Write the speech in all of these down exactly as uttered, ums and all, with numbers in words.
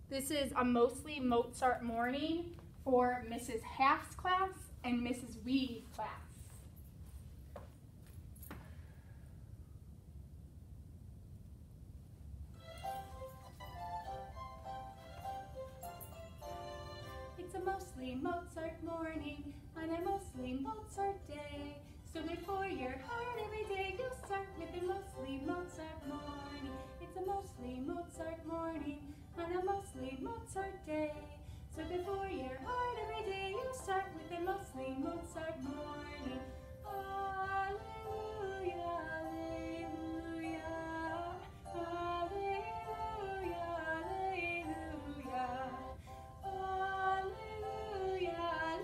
This is a mostly Mozart morning for Missus Half's class and Missus Wee's class. It's a mostly Mozart morning on a mostly Mozart day. So good for your heart every day. You start with a mostly Mozart morning. It's a mostly Mozart morning on a mostly Mozart day. So good for your heart every day. You start with a mostly Mozart morning. Alleluia, alleluia, alleluia, alleluia, alleluia,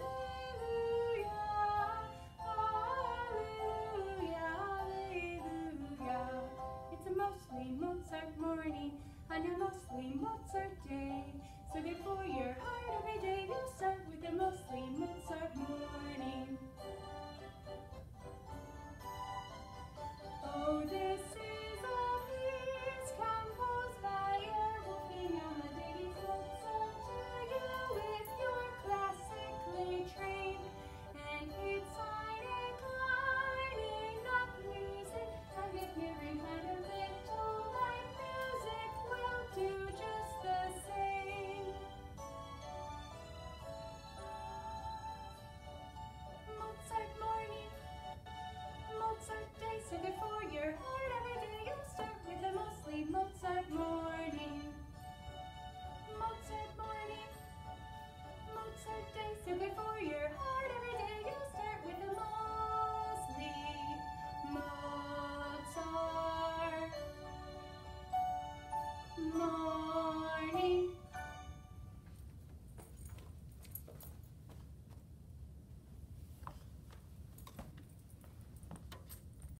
alleluia, alleluia. It's a mostly Mozart morning on a mostly Mozart day. So good for your heart every day. You start with a mostly Mozart morning. Oh, this is a piece composed by your Wolfgang Amadeus Mozart to you with your classically trained. And it's fine inclining of music, and if you're inclined a little like music, will do just the same. Mozart morning, Mozart day, so good for your heart every day. You start with a mostly Mozart morning. Mozart morning, Mozart day, so good for your heart every day. You start with a mostly Mozart morning.